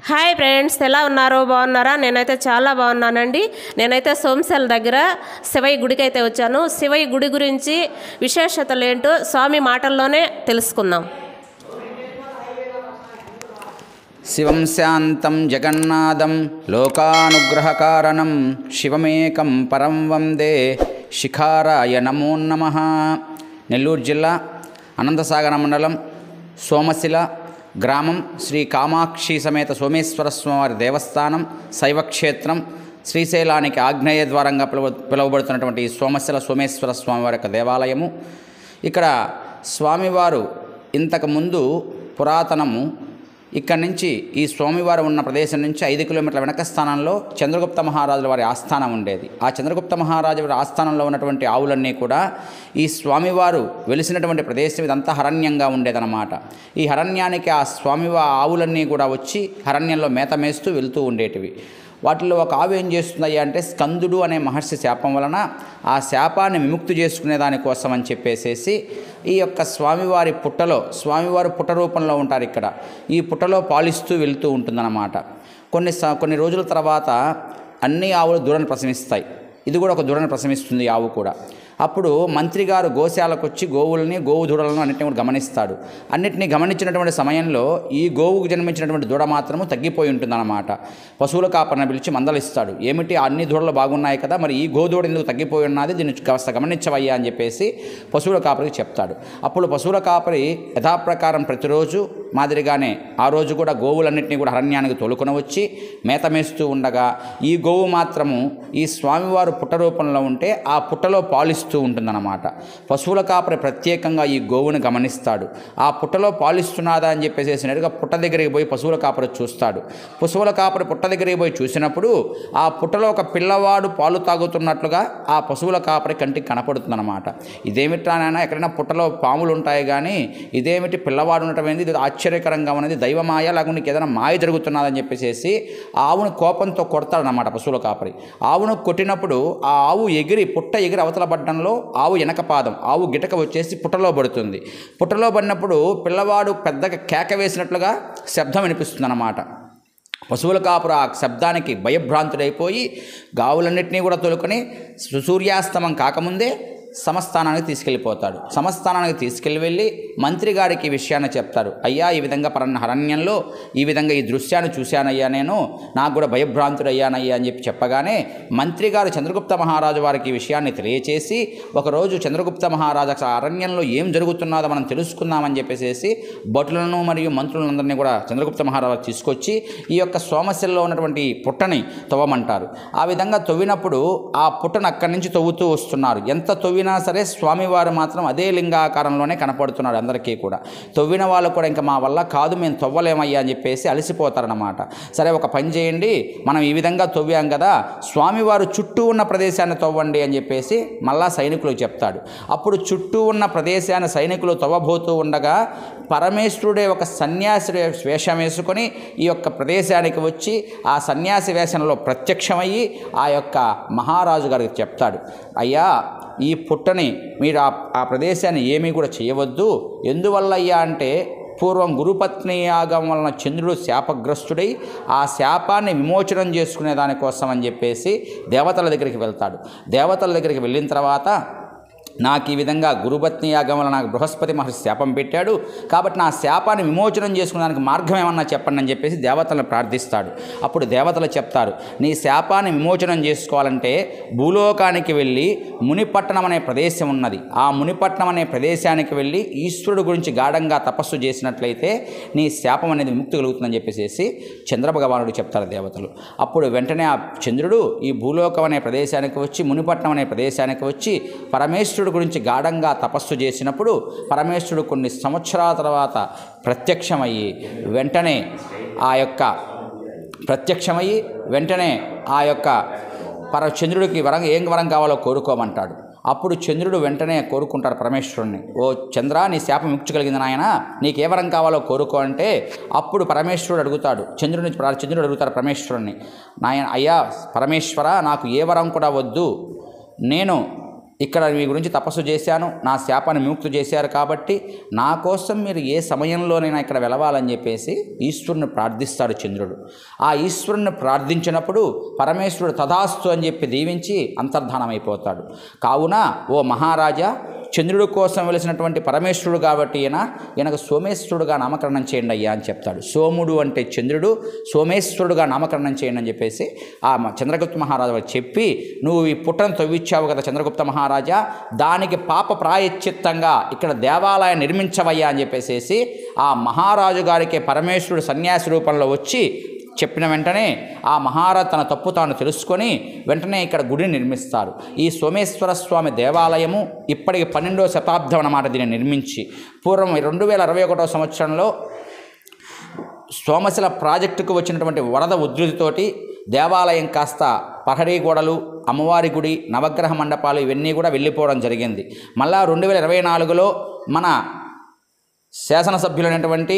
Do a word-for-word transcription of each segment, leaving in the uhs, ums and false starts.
Hi friends, ఎలా ఉన్నారు? బాగున్నారా? నేనైతే చాలా బాగున్నానండి. నేనైతే సోమశల దగ్గర శివయ్య గుడికి అయితే వచ్చాను. శివయ్య గుడి గురించి విశేషతలు ఏంటో స్వామి మాటల్లోనే తెలుసుకుందాం. శివం శాంతం జగన్నాథం లోకానుగ్రహకారణం శివమేకం పరం వందే శిఖారాయ నమో నమః. నెల్లూరు జిల్లా అనంతసాగర మండలం సోమశిల గ్రామం శ్రీ కామాక్షి సమేత సోమేశ్వర స్వామి దేవస్థానం శైవక్షేత్రం శ్రీశైలానికి ఆగ్నేయ ద్వారంగా పిలువ పిలువబడుతున్నటువంటి సోమశిల సోమేశ్వర స్వామివారి యొక్క దేవాలయము. ఇక్కడ స్వామివారు ఇంతకుముందు పురాతనము ఇక్కడి నుంచి ఈ స్వామివారు ఉన్న ప్రదేశం నుంచి ఐదు కిలోమీటర్ల వెనక స్థానంలో చంద్రగుప్త మహారాజుల వారి ఆస్థానం ఉండేది. ఆ చంద్రగుప్త మహారాజు వారి ఆస్థానంలో ఉన్నటువంటి ఆవులన్నీ కూడా ఈ స్వామివారు వెలిసినటువంటి ప్రదేశం ఇదంతా హరణ్యంగా ఉండేదన్నమాట. ఈ హరణ్యానికి ఆ స్వామివారి ఆవులన్నీ కూడా వచ్చి హరణ్యంలో మేత మేస్తూ వెళ్తూ ఉండేటివి. వాటిలో ఒక ఆవు ఏం చేస్తుందయ్యా అంటే స్కందుడు అనే మహర్షి శాపం వలన ఆ శాపాన్ని విముక్తి చేసుకునే దానికోసం అని చెప్పేసేసి ఈ యొక్క స్వామివారి పుట్టలో, స్వామివారు పుట్ట రూపంలో ఉంటారు ఇక్కడ, ఈ పుట్టలో పాలిస్తూ వెళ్తూ ఉంటుందన్నమాట. కొన్ని కొన్ని రోజుల తర్వాత అన్ని ఆవులు దూడను ప్రసవిస్తాయి. ఇది కూడా ఒక దూడను ప్రసవిస్తుంది ఆవు కూడా. అప్పుడు మంత్రి గారు గోశాలకు వచ్చి గోవుల్ని గోవు దూడలను అన్నింటినీ కూడా గమనిస్తాడు. అన్నింటినీ గమనించినటువంటి సమయంలో ఈ గోవుకు జన్మించినటువంటి దూడ మాత్రము తగ్గిపోయి ఉంటుందన్నమాట. పశువుల కాపరిని పిలిచి మందలిస్తాడు. ఏమిటి, అన్ని దూడలు బాగున్నాయి కదా, మరి ఈ గోదూడ ఎందుకు తగ్గిపోయి ఉన్నది, దీన్ని కాస్త గమనించవయ్యా అని చెప్పేసి పశువుల కాపరికి చెప్తాడు. అప్పుడు పశువుల కాపరి యథాప్రకారం ప్రతిరోజు మాదిరిగానే ఆ రోజు కూడా గోవులన్నింటినీ కూడా అరణ్యానికి తోలుకొని వచ్చి మేత మేస్తూ ఉండగా ఈ గోవు మాత్రము ఈ స్వామివారు పుట్ట రూపంలో ఉంటే ఆ పుట్టలో పాలిస్తూ ఉంటుందన్నమాట. పశువుల కాపరి ప్రత్యేకంగా ఈ గోవుని గమనిస్తాడు. ఆ పుట్టలో పాలిస్తున్నదా అని చెప్పేసి నేరుగా పుట్ట దగ్గరికి పోయి పశువుల కాపరి చూస్తాడు. పశువుల కాపరి పుట్ట దగ్గరికి పోయి చూసినప్పుడు ఆ పుట్టలో ఒక పిల్లవాడు పాలు తాగుతున్నట్లుగా ఆ పశువుల కాపరి కంటికి కనపడుతుందన్నమాట. ఇదేమిట్రా నాయన, ఎక్కడైనా పుట్టలో పాములు ఉంటాయి కానీ ఇదేమిటి పిల్లవాడు ఉండటం ఏంది, ఇది ఆశ్చర్యకరంగా ఉన్నది, దైవమాయ లేకుండా నీకు ఏదైనా మాయ జరుగుతున్నదని చెప్పేసి ఆవును కోపంతో కొడతాడనమాట పశువుల కాపరి. ఆవును కొట్టినప్పుడు ఆ ఆవు ఎగిరి పుట్ట ఎగిరి అవతల పడ్డంలో ఆవు వెనక పాదం ఆవు గిటక వచ్చేసి పుట్టలో పడుతుంది. పుట్టలో పడినప్పుడు పిల్లవాడు పెద్దగా కేక వేసినట్లుగా శబ్దం వినిపిస్తుంది అన్నమాట. పశువుల కాపురు ఆ శబ్దానికి భయభ్రాంతుడైపోయి గావులన్నింటినీ కూడా తోలుకొని సూర్యాస్తమం కాకముందే సమస్థానానికి తీసుకెళ్ళిపోతాడు. సమస్థానానికి తీసుకెళ్ళి వెళ్ళి మంత్రి గారికి ఈ విషయాన్ని చెప్తారు. అయ్యా, ఈ విధంగా పరన్న హరణ్యంలో ఈ విధంగా ఈ దృశ్యాన్ని చూశానయ్యా, నేను నాకు కూడా భయభ్రాంతుడయ్యానయ్యా అని చెప్పి చెప్పగానే మంత్రి గారు చంద్రగుప్త మహారాజు వారికి ఈ విషయాన్ని తెలియచేసి ఒకరోజు చంద్రగుప్త మహారాజు అరణ్యంలో ఏం జరుగుతున్నదో మనం తెలుసుకుందామని చెప్పేసి భటులను మరియు మంత్రులందరినీ కూడా చంద్రగుప్త మహారాజు తీసుకొచ్చి ఈ యొక్క సోమశిలలో ఉన్నటువంటి పుట్టని తవ్వమంటారు. ఆ విధంగా తవ్వినప్పుడు ఆ పుట్టను అక్కడి నుంచి తవ్వుతూ వస్తున్నారు. ఎంత తవ్వి సరే స్వామివారు మాత్రం అదే లింగాకారంలోనే కనపడుతున్నాడు అందరికీ కూడా. తవ్విన వాళ్ళు కూడా ఇంకా మా వల్ల కాదు, మేము తవ్వలేమయ్యా అని చెప్పేసి అలసిపోతారన్నమాట. సరే, ఒక పని చేయండి, మనం ఈ విధంగా తవ్వాం కదా, స్వామివారు చుట్టూ ఉన్న ప్రదేశాన్ని తవ్వండి అని చెప్పేసి మళ్ళా సైనికులకు చెప్తాడు. అప్పుడు చుట్టూ ఉన్న ప్రదేశాన్ని సైనికులు తవ్వబోతూ ఉండగా పరమేశ్వరుడే ఒక సన్యాసి వేషం వేసుకొని ఈ యొక్క ప్రదేశానికి వచ్చి ఆ సన్యాసి వేషంలో ప్రత్యక్షమయ్యి ఆ యొక్క మహారాజు గారికి చెప్తాడు. అయ్యా, ఈ పుట్టని మీరు ఆ ప్రదేశాన్ని ఏమీ కూడా చేయవద్దు. ఎందువల్లయ్యా అంటే పూర్వం గురుపత్ని యాగం వలన చంద్రుడు శాపగ్రస్తుడై ఆ శాపాన్ని విమోచనం చేసుకునే దానికోసం అని చెప్పేసి దేవతల దగ్గరికి వెళ్తాడు. దేవతల దగ్గరికి వెళ్ళిన తర్వాత నాకు ఈ విధంగా గురుపత్ని యాగం వల్ల నాకు బృహస్పతి మహర్షి శాపం పెట్టాడు కాబట్టి నా శాపాన్ని విమోచనం చేసుకునేదానికి మార్గం ఏమన్నా చెప్పండి అని చెప్పేసి దేవతలను ప్రార్థిస్తాడు. అప్పుడు దేవతలు చెప్తారు, నీ శాపాన్ని విమోచనం చేసుకోవాలంటే భూలోకానికి వెళ్ళి మునిపట్టణం అనే ప్రదేశం ఉన్నది. ఆ మునిపట్టణం అనే ప్రదేశానికి వెళ్ళి ఈశ్వరుడు గురించి గాఢంగా తపస్సు చేసినట్లయితే నీ శాపం అనేది విముక్తి కలుగుతుందని చెప్పేసి చంద్రభగవానుడు చెప్తారు దేవతలు. అప్పుడు వెంటనే ఆ చంద్రుడు ఈ భూలోకం అనే ప్రదేశానికి వచ్చి మునిపట్టణం అనే ప్రదేశానికి వచ్చి పరమేశ్వరుడు గురించి గాఢంగా తపస్సు చేసినప్పుడు పరమేశ్వరుడు కొన్ని సంవత్సరాల తర్వాత ప్రత్యక్షమయ్యి వెంటనే ఆ యొక్క ప్రత్యక్షమయ్యి వెంటనే ఆ యొక్క పర చంద్రుడికి వరం ఏం వరం కావాలో కోరుకోమంటాడు. అప్పుడు చంద్రుడు వెంటనే కోరుకుంటారు పరమేశ్వరుణ్ణి, ఓ చంద్ర, నీ శాపం విముక్తి కలిగింది నాయన, నీకు ఏ వరం కావాలో కోరుకో అంటే అప్పుడు పరమేశ్వరుడు అడుగుతాడు చంద్రుని చంద్రుడు అడుగుతారు పరమేశ్వరుణ్ణి, నాయన అయ్యా పరమేశ్వర, నాకు ఏ వరం కూడా వద్దు, నేను ఇక్కడ మీ గురించి తపస్సు చేశాను, నా శాపాన్ని విముక్తి చేశారు కాబట్టి నా కోసం మీరు ఏ సమయంలోనైనా ఇక్కడ వెలవాలని చెప్పేసి ఈశ్వరుని ప్రార్థిస్తాడు చంద్రుడు. ఆ ఈశ్వరుని ప్రార్థించినప్పుడు పరమేశ్వరుడు తథాస్తు అని చెప్పి దీవించి అంతర్ధానమైపోతాడు. కావున ఓ మహారాజా, చంద్రుడి కోసం వెలిసినటువంటి పరమేశ్వరుడు కాబట్టి ఈయన ఈయనకు సోమేశ్వరుడుగా నామకరణం చేయండి అయ్యా అని చెప్తాడు. సోముడు అంటే చంద్రుడు, సోమేశ్వరుడుగా నామకరణం చేయండి అని చెప్పేసి ఆ చంద్రగుప్త మహారాజు చెప్పి, నువ్వు ఈ పుట్టను తవ్విచ్చావు కదా చంద్రగుప్త మహారాజా, దానికి పాప ప్రాయశ్చిత్తంగా ఇక్కడ దేవాలయం నిర్మించవయ్యా అని చెప్పేసి ఆ మహారాజు గారికి పరమేశ్వరుడు సన్యాసి రూపంలో వచ్చి చెప్పిన వెంటనే ఆ మహారాజు తన తప్పు తాను తెలుసుకొని వెంటనే ఇక్కడ గుడిని నిర్మిస్తారు. ఈ సోమేశ్వర స్వామి దేవాలయము ఇప్పటికి పన్నెండవ శతాబ్దం అన్నమాట దీన్ని నిర్మించి. పూర్వం రెండు వేల అరవై ఒకటో సంవత్సరంలో సోమశిల ప్రాజెక్టుకు వచ్చినటువంటి వరద ఉధృతితోటి దేవాలయం కాస్త ప్రహరీ గోడలు, అమ్మవారి గుడి, నవగ్రహ మండపాలు ఇవన్నీ కూడా వెళ్ళిపోవడం జరిగింది. మళ్ళా రెండు వేల ఇరవై నాలుగులో మన శాసనసభ్యులైనటువంటి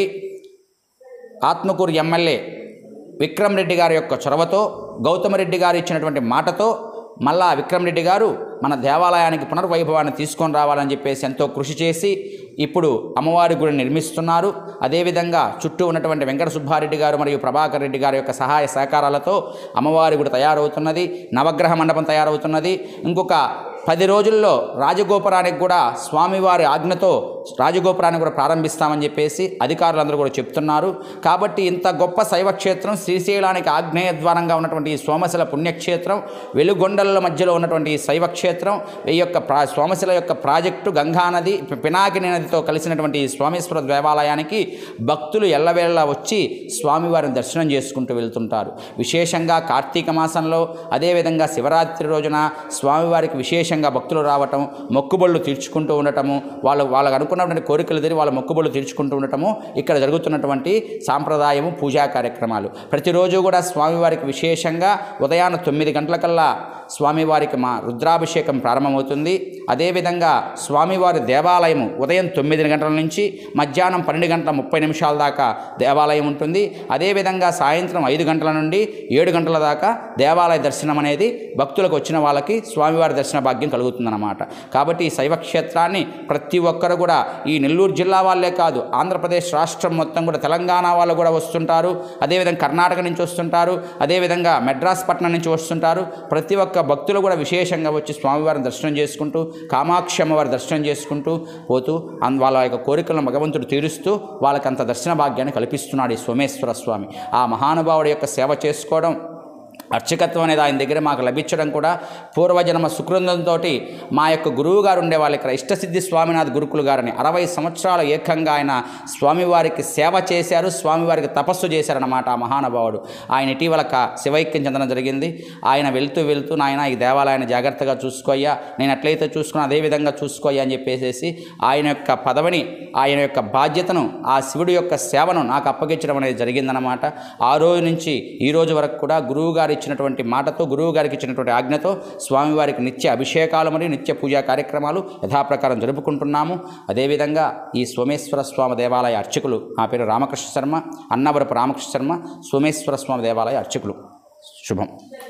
ఆత్మకూరు ఎమ్మెల్యే విక్రమ్ రెడ్డి గారి యొక్క చొరవతో, గౌతమరెడ్డి గారు ఇచ్చినటువంటి మాటతో మళ్ళా విక్రమ్ రెడ్డి గారు మన దేవాలయానికి పునర్వైభవాన్ని తీసుకొని రావాలని చెప్పేసి ఎంతో కృషి చేసి ఇప్పుడు అమ్మవారి గుడిని నిర్మిస్తున్నారు. అదేవిధంగా చుట్టూ ఉన్నటువంటి వెంకట సుబ్బారెడ్డి గారు మరియు ప్రభాకర్ రెడ్డి గారి యొక్క సహాయ సహకారాలతో అమ్మవారి గుడి తయారవుతున్నది, నవగ్రహ మండపం తయారవుతున్నది. ఇంకొక పది రోజుల్లో రాజగోపురానికి కూడా స్వామివారి ఆజ్ఞతో రాజగోపురాన్ని కూడా ప్రారంభిస్తామని చెప్పేసి అధికారులందరూ కూడా చెప్తున్నారు. కాబట్టి ఇంత గొప్ప శైవక్షేత్రం, శ్రీశైలానికి ఆగ్నేయ ద్వారంగా ఉన్నటువంటి ఈ సోమశిల పుణ్యక్షేత్రం, వెలుగొండల మధ్యలో ఉన్నటువంటి ఈ శైవక్షేత్రం, ఈ యొక్క ప్రా సోమశిల యొక్క ప్రాజెక్టు గంగానది, పినాకిని నదితో కలిసినటువంటి ఈ స్వామేశ్వర దేవాలయానికి భక్తులు ఎల్లవేళలా వచ్చి స్వామివారిని దర్శనం చేసుకుంటూ వెళ్తుంటారు. విశేషంగా కార్తీక మాసంలో, అదేవిధంగా శివరాత్రి రోజున స్వామివారికి విశేషంగా భక్తులు రావటం, మొక్కుబళ్ళు తీర్చుకుంటూ ఉండటము, వాళ్ళు వాళ్ళకు అనుకున్నటువంటి కోరికలు తీరి వాళ్ళ మొక్కుబళ్ళు తీర్చుకుంటూ ఉండటము ఇక్కడ జరుగుతున్నటువంటి సాంప్రదాయము, పూజా కార్యక్రమాలు. ప్రతిరోజు కూడా స్వామివారికి విశేషంగా ఉదయాన్న తొమ్మిది గంటలకల్లా స్వామివారికి మా రుద్రాభిషేకం ప్రారంభమవుతుంది. అదేవిధంగా స్వామివారి దేవాలయము ఉదయం తొమ్మిది గంటల నుంచి మధ్యాహ్నం పన్నెండు గంటల ముప్పై నిమిషాల దాకా దేవాలయం ఉంటుంది. అదేవిధంగా సాయంత్రం ఐదు గంటల నుండి ఏడు గంటల దాకా దేవాలయ దర్శనం అనేది భక్తులకు వచ్చిన వాళ్ళకి స్వామివారి దర్శన భాగ్యం కలుగుతుందన్నమాట. కాబట్టి ఈ శైవక్షేత్రాన్ని ప్రతి ఒక్కరు కూడా, ఈ నెల్లూరు జిల్లా వాళ్ళే కాదు, ఆంధ్రప్రదేశ్ రాష్ట్రం మొత్తం కూడా, తెలంగాణ వాళ్ళు కూడా వస్తుంటారు, అదేవిధంగా కర్ణాటక నుంచి వస్తుంటారు, అదేవిధంగా మెడ్రాస్ పట్టణం నుంచి వస్తుంటారు. ప్రతి ఒక్క భక్తులు కూడా విశేషంగా వచ్చి స్వామివారిని దర్శనం చేసుకుంటూ, కామాక్షి అమ్మవారి దర్శనం చేసుకుంటూ పోతూ వాళ్ళ యొక్క కోరికలను భగవంతుడు తీరుస్తూ వాళ్ళకి అంత దర్శన భాగ్యాన్ని కల్పిస్తున్నాడు ఈ సోమేశ్వర స్వామి. ఆ మహానుభావుడి యొక్క సేవ చేసుకోవడం, అర్చకత్వం అనేది ఆయన దగ్గర మాకు లభించడం కూడా పూర్వజన్మ సుకృతంతో మా యొక్క గురువు గారు ఉండేవాళ్ళు ఇక్కడ ఇష్టసిద్ధి స్వామినాథ్ గురుకులు గారని అరవై సంవత్సరాల ఏకంగా ఆయన స్వామివారికి సేవ చేశారు, స్వామివారికి తపస్సు చేశారన్నమాట ఆ మహానుభావుడు. ఆయన ఇటీవల శివైక్యం చెందడం జరిగింది. ఆయన వెళ్తూ వెళ్తూ నాయన ఈ దేవాలయాన్ని జాగ్రత్తగా చూసుకోయ్యా, నేను ఎట్లయితే చూసుకున్నా అదేవిధంగా చూసుకోయ్యా అని చెప్పేసి ఆయన యొక్క పదవిని, ఆయన యొక్క బాధ్యతను, ఆ శివుడి యొక్క సేవను నాకు అప్పగించడం అనేది జరిగిందనమాట. ఆ రోజు నుంచి ఈ రోజు వరకు కూడా గురువు గారు ఇచ్చినటువంటి మాటతో, గురువు గారికి ఇచ్చినటువంటి ఆజ్ఞతో స్వామివారికి నిత్య అభిషేకాలు మరియు నిత్య పూజా కార్యక్రమాలు యథాప్రకారం జరుపుకుంటున్నాము. అదేవిధంగా ఈ సోమేశ్వర స్వామి దేవాలయ అర్చకులు, నా పేరు రామకృష్ణ శర్మ, అన్నవరపు రామకృష్ణ శర్మ, సోమేశ్వర స్వామి దేవాలయ అర్చకులు. శుభం.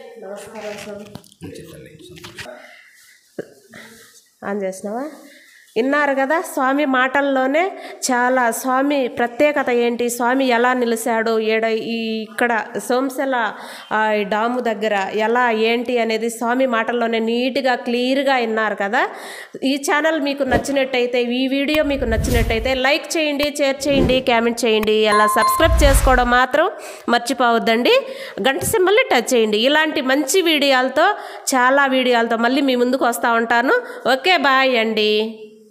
ఆన్ చేసినావా? విన్నారు కదా, స్వామి మాటల్లోనే చాలా స్వామి ప్రత్యేకత ఏంటి, స్వామి ఎలా నిలిచాడు, ఏడ ఈ ఇక్కడ సోమశిల డాము దగ్గర ఎలా ఏంటి అనేది స్వామి మాటల్లోనే నీట్గా క్లియర్గా విన్నారు కదా. ఈ ఛానల్ మీకు నచ్చినట్టయితే, ఈ వీడియో మీకు నచ్చినట్టయితే లైక్ చేయండి, షేర్ చేయండి, కామెంట్ చేయండి. అలా సబ్స్క్రైబ్ చేసుకోవడం మాత్రం మర్చిపోవద్దండి. గంట సింబల్ని టచ్ చేయండి. ఇలాంటి మంచి వీడియోలతో, చాలా వీడియోలతో మళ్ళీ మీ ముందుకు వస్తూ ఉంటాను. ఓకే, బాయ్ అండి.